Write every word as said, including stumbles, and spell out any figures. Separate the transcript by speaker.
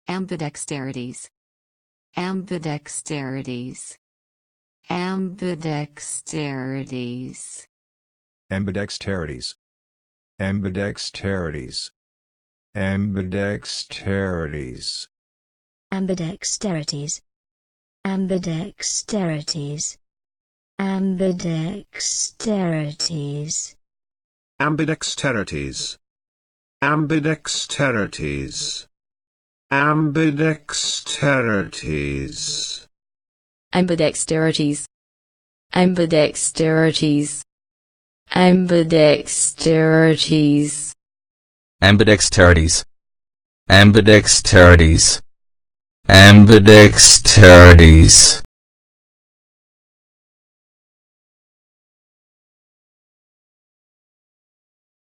Speaker 1: ambidexterities, ambidexterities, ambidexterities,
Speaker 2: ambidexterities, ambidexterities, ambidexterities,
Speaker 3: ambidexterities, ambidexterities, ambidexterities,
Speaker 4: ambidexterities, ambidexterities, ambidexterities,
Speaker 5: ambidexterities, ambidexterities, ambidexterities,
Speaker 6: ambidexterities, ambidexterities, ambidexterities.